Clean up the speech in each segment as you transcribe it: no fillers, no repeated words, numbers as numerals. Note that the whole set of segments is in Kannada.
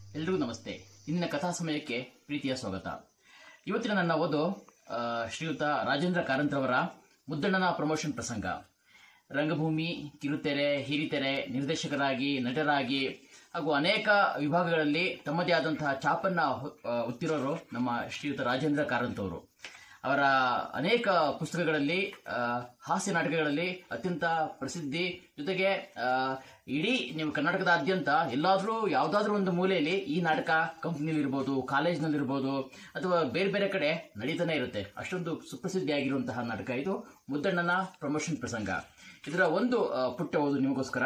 ಎಲ್ರಿಗೂ ನಮಸ್ತೆ. ಇಂದಿನ ಕಥಾ ಸಮಯಕ್ಕೆ ಪ್ರೀತಿಯ ಸ್ವಾಗತ. ಇವತ್ತಿನ ನನ್ನ ಓದು ಶ್ರೀಯುತ ರಾಜೇಂದ್ರ ಕಾರಂತ್ರವರ ಮುದ್ದಣ್ಣನ ಪ್ರಮೋಷನ್ ಪ್ರಸಂಗ. ರಂಗಭೂಮಿ, ಕಿರುತೆರೆ, ಹಿರಿತೆರೆ ನಿರ್ದೇಶಕರಾಗಿ, ನಟರಾಗಿ ಹಾಗೂ ಅನೇಕ ವಿಭಾಗಗಳಲ್ಲಿ ತಮ್ಮದೇ ಆದಂತಹ ಛಾಪನ್ನ ಒತ್ತಿರೋರು ನಮ್ಮ ಶ್ರೀಯುತ ರಾಜೇಂದ್ರ ಕಾರಂತ್. ಅವರ ಅನೇಕ ಪುಸ್ತಕಗಳಲ್ಲಿ, ಹಾಸ್ಯ ನಾಟಕಗಳಲ್ಲಿ ಅತ್ಯಂತ ಪ್ರಸಿದ್ಧಿ. ಜೊತೆಗೆ ಇಡೀ ನೀವು ಕರ್ನಾಟಕದಾದ್ಯಂತ ಎಲ್ಲಾದರೂ ಯಾವುದಾದ್ರೂ ಒಂದು ಮೂಲೆಯಲ್ಲಿ ಈ ನಾಟಕ ಕಂಪ್ನಿಲಿರ್ಬೋದು, ಕಾಲೇಜ್ನಲ್ಲಿರ್ಬೋದು ಅಥವಾ ಬೇರೆ ಬೇರೆ ಕಡೆ ನಡೀತಾನೆ ಇರುತ್ತೆ. ಅಷ್ಟೊಂದು ಸುಪ್ರಸಿದ್ಧಿಯಾಗಿರುವಂತಹ ನಾಟಕ ಇದು ಮುದ್ದಣ್ಣನ ಪ್ರಮೋಷನ್ ಪ್ರಸಂಗ. ಇದರ ಒಂದು ಪುಟ್ಟ ಓದು ನಿಮಗೋಸ್ಕರ.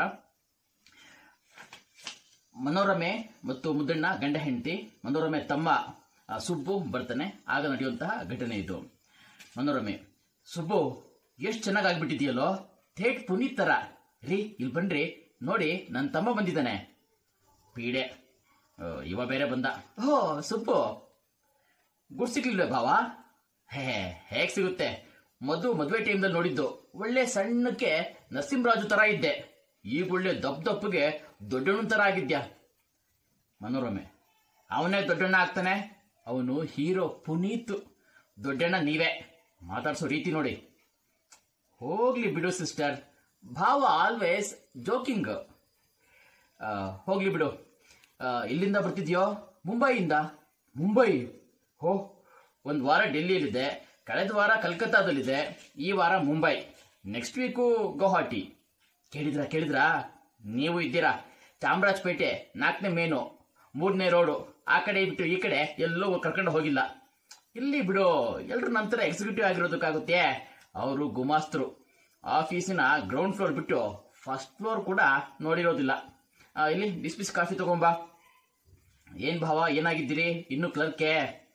ಮನೋರಮೆ ಮತ್ತು ಮುದ್ದಣ್ಣ ಗಂಡ ಹೆಂಡತಿ. ಮನೋರಮೆ ತಮ್ಮ ಸುಬ್ಬು ಬರ್ತಾನೆ. ಆಗ ನಡೆಯುವಂತಹ ಘಟನೆ ಇದು. ಮನೋರಮೆ: ಸುಬ್ಬು, ಎಷ್ಟು ಚೆನ್ನಾಗಿ ಆಗ್ಬಿಟ್ಟಿದೆಯಲ್ಲೋ, ಥೇಟ್ ಪುನೀತ್ ತರ. ರೀ, ಇಲ್ಲಿ ಬನ್ರಿ, ನೋಡಿ ನನ್ನ ತಮ್ಮ ಬಂದಿದ್ದಾನೆ. ಪೀಡೆ: ಇವ ಬೇರೆ ಬಂದ. ಓ ಸುಬ್ಬು, ಗುಡ್ ಸಿಗ್ಲಿಲ್ವೇ ಭಾವ? ಹೇಗ್ ಸಿಗುತ್ತೆ? ಮದುವೆ ಟೈಮ್ದಲ್ಲಿ ನೋಡಿದ್ದು, ಒಳ್ಳೆ ಸಣ್ಣಕ್ಕೆ ನರಸಿಂಹರಾಜು ತರ ಇದ್ದೆ. ಈಗ ಒಳ್ಳೆ ದಪ್ಪಗೆ ದೊಡ್ಡಣ್ಣ ತರ ಆಗಿದ್ಯಾ. ಮನೋರಮೆ: ಅವನೇ ದೊಡ್ಡಣ್ಣ ಆಗ್ತಾನೆ, ಅವನು ಹೀರೋ ಪುನೀತ್. ದೊಡ್ಡಣ್ಣ ನೀವೇ. ಮಾತಾಡ್ಸೋ ರೀತಿ ನೋಡಿ. ಹೋಗ್ಲಿ ಬಿಡು ಸಿಸ್ಟರ್, ಭಾವ ಆಲ್ವೇಸ್ ಜೋಕಿಂಗ್. ಹೋಗ್ಲಿ ಬಿಡು. ಇಲ್ಲಿಂದ ಬರ್ತಿದ್ಯೋ? ಮುಂಬೈಯಿಂದ. ಮುಂಬೈ? ಹೋ, ಒಂದು ವಾರ ಡೆಲ್ಲಿಯಲ್ಲಿದೆ, ಕಳೆದ ವಾರ ಕಲ್ಕತ್ತಾದಲ್ಲಿದೆ, ಈ ವಾರ ಮುಂಬೈ, ನೆಕ್ಸ್ಟ್ ವೀಕು ಗೌಹಾಟಿ. ಕೇಳಿದ್ರಾ? ನೀವು ಇದ್ದೀರಾ ಚಾಮರಾಜಪೇಟೆ 4ನೇ ಮೇನು, 3ನೇ ರೋಡು. ಆ ಕಡೆ ಬಿಟ್ಟು ಈ ಕಡೆ ಎಲ್ಲೂ ಕರ್ಕೊಂಡು ಹೋಗಿಲ್ಲ. ಇಲ್ಲಿ ಬಿಡು, ಎಲ್ಲರೂ ನಂತರ ಎಕ್ಸಿಕ್ಯೂಟಿವ್ ಆಗಿರೋದಕ್ಕಾಗುತ್ತೆ. ಅವರು ಗುಮಾಸ್ತರು. ಆಫೀಸಿನ ಗ್ರೌಂಡ್ ಫ್ಲೋರ್ ಬಿಟ್ಟು ಫಸ್ಟ್ ಫ್ಲೋರ್ ಕೂಡ ನೋಡಿರೋದಿಲ್ಲ. ಇಲ್ಲಿ ಬಿಸಿ ಕಾಫಿ ತಗೊಂಬಾ. ಏನ್ ಭಾವ, ಏನಾಗಿದ್ದೀರಿ? ಇನ್ನೂ ಕ್ಲರ್ಕೆ?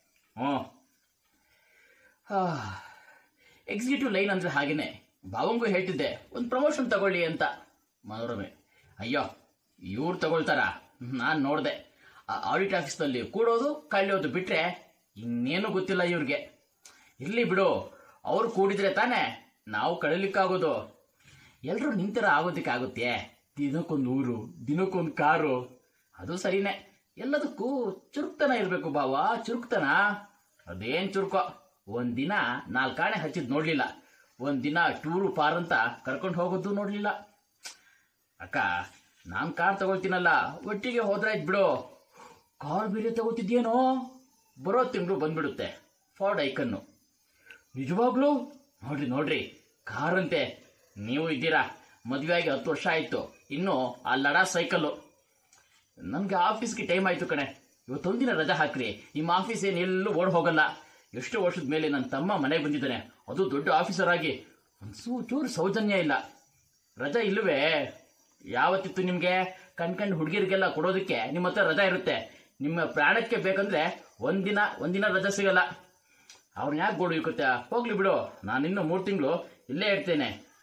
ಎಕ್ಸಿಕ್ಯೂಟಿವ್ ಲೈನ್ ಅಂದ್ರೆ ಹಾಗೇನೆ. ಭಾವಂಗೂ ಹೇಳ್ತಿದ್ದೆ ಒಂದು ಪ್ರಮೋಷನ್ ತಗೊಳ್ಳಿ ಅಂತ. ಮನೋರಮೆ: ಅಯ್ಯೋ, ಇವ್ರು ತಗೊಳ್ತಾರ? ನಾನು ನೋಡ್ದೆ. ಆಡಿಟ್ ಆಫೀಸ್ನಲ್ಲಿ ಕೂಡೋದು ಕಳೆಯೋದು ಬಿಟ್ರೆ ಇನ್ನೇನು ಗೊತ್ತಿಲ್ಲ ಇವ್ರಿಗೆ. ಇರ್ಲಿ ಬಿಡು, ಅವ್ರು ಕೂಡಿದ್ರೆ ತಾನೇ ನಾವು ಕಳೀಲಿಕ್ಕಾಗೋದು. ಎಲ್ಲರೂ ನಿಂತರ ಆಗೋದಕ್ಕಾಗುತ್ತೆ? ದಿನಕ್ಕೊಂದು ಊರು, ದಿನಕ್ಕೊಂದು ಕಾರು. ಅದು ಸರಿನೇ. ಎಲ್ಲದಕ್ಕೂ ಚುರುಕ್ತನ ಇರಬೇಕು ಭಾವ, ಚುರುಕ್ತನ. ಅದೇನ್ ಚುರುಕೋ. ಒಂದಿನ 4 ಆಣೆ ಹಚ್ಚಿದ್ ನೋಡ್ಲಿಲ್ಲ, ಒಂದಿನ ಟೂರು ಪಾರ್ ಅಂತ ಕರ್ಕೊಂಡು ಹೋಗೋದು ನೋಡ್ಲಿಲ್ಲ. ಅಕ್ಕ, ನಾನ್ ಕಾರ್ ತಗೊಳ್ತೀನಲ್ಲ, ಒಟ್ಟಿಗೆ ಹೋದ್ರಾಯ್ತು ಬಿಡು. ಕಾರ್ ಬೇರೆ ತಗೋತಿದ್ಯೇನೋ? ಬರೋ ತಿಂಗಳು ಬಂದ್ಬಿಡುತ್ತೆ ಫಾರ್ಡ್ ಐಕನ್ನು. ನಿಜವಾಗ್ಲೂ? ನೋಡ್ರಿ, ಕಾರಂತೆ. ನೀವು ಇದ್ದೀರಾ, ಮದುವೆ ಆಗಿ 10 ವರ್ಷ ಆಯ್ತು, ಇನ್ನು ಆ ಲಡಾ ಸೈಕಲ್ಲು. ನಮ್ಗೆ ಆಫೀಸ್ಗೆ ಟೈಮ್ ಆಯ್ತು ಕಣೆ, ಇವತ್ತೊಂದಿನ ರಜಾ ಹಾಕ್ರಿ. ನಿಮ್ಮ ಆಫೀಸ್ ಏನೆಲ್ಲೂ ಓಡ್ ಹೋಗಲ್ಲ. ಎಷ್ಟೋ ವರ್ಷದ ಮೇಲೆ ನನ್ನ ತಮ್ಮ ಮನೆಗೆ ಬಂದಿದ್ದಾನೆ, ಅದು ದೊಡ್ಡ ಆಫೀಸರ್ ಆಗಿ. ಒಂದು ಚೂರು ಸೌಜನ್ಯ ಇಲ್ಲ. ರಜಾ ಇಲ್ಲವೇ? ಯಾವತ್ತಿತ್ತು ನಿಮ್ಗೆ? ಕಣ್ಕಂಡು ಹುಡುಗಿರಿಗೆಲ್ಲ ಕೊಡೋದಕ್ಕೆ ನಿಮ್ಮ ಹತ್ರ ರಜಾ ಇರುತ್ತೆ. ನಿಮ್ಮ ಪ್ರಾಣಕ್ಕೆ ಬೇಕಂದ್ರೆ ಒಂದಿನ ರಜಾ ಸಿಗಲ್ಲ. ಅವ್ರನ್ನ ಯಾಕೆ ಗೋಡು ಇಕ್ಕುತ್ತೆ? ಹೋಗ್ಲಿ ಬಿಡು, ನಾನಿನ್ನು 3 ತಿಂಗಳು ಇಲ್ಲೇ ಇರ್ತೇನೆ.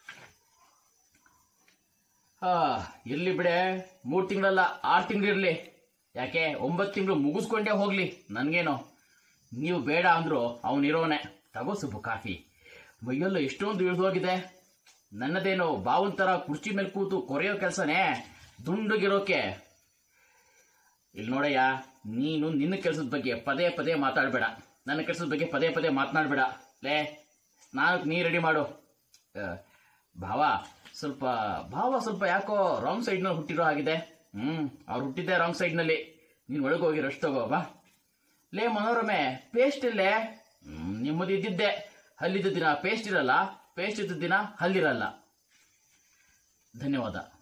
ಇರ್ಲಿ ಬಿಡೆ, 3 ತಿಂಗಳಲ್ಲ 6 ತಿಂಗಳು ಇರ್ಲಿ. ಯಾಕೆ 9 ತಿಂಗಳು ಮುಗಿಸ್ಕೊಂಡೇ ಹೋಗ್ಲಿ, ನನ್ಗೇನೋ. ನೀವು ಬೇಡ ಅಂದ್ರು ಅವನಿರೋನೆ. ತಗೋ ಸುಬ್ಬು ಕಾಫಿ. ಮೈಯಲ್ಲೂ ಎಷ್ಟೊಂದು ಇಳಿದೋಗಿದೆ. ನನ್ನದೇನೋ ಬಾವಂತರ ಕುರ್ಚಿ ಮೇಲೆ ಕೂತು ಕೊರೆಯೋ ಕೆಲಸನೇ, ದುಂಡುಗಿರೋಕೆ. ಇಲ್ಲಿ ನೋಡಯ್ಯ, ನೀನು ನಿನ್ನ ಕೆಲಸದ ಬಗ್ಗೆ ಪದೇ ಮಾತಾಡಬೇಡ, ನನ್ನ ಕೆಲಸದ ಬಗ್ಗೆ ಪದೇ ಮಾತನಾಡಬೇಡ. ಲೇ, ಸ್ನಾನಕ್ಕೆ ನೀರು ರೆಡಿ ಮಾಡು. ಭಾವ ಸ್ವಲ್ಪ ಯಾಕೋ ರಾಂಗ್ ಸೈಡ್ನಲ್ಲಿ ಹುಟ್ಟಿರೋ ಆಗಿದೆ. ಅವ್ರು ಹುಟ್ಟಿದ್ದೆ ರಾಂಗ್ ಸೈಡ್ನಲ್ಲಿ. ನೀನು ಒಳಗೋಗಿ ರೆಸ್ಟ್ ತಗೋ ಬಾ. ಲೇ ಮನೋರಮೆ, ಪೇಸ್ಟ್ ಇಲ್ಲೇ? ನಿಮ್ಮದು ಇದ್ದಿದ್ದೆ. ಹಲ್ಲಿದ್ದ ದಿನ ಪೇಸ್ಟ್ ಇರಲ್ಲ, ಪೇಸ್ಟ್ ಇದ್ದ ದಿನ ಹಲ್ಲಿರಲ್ಲ. ಧನ್ಯವಾದ.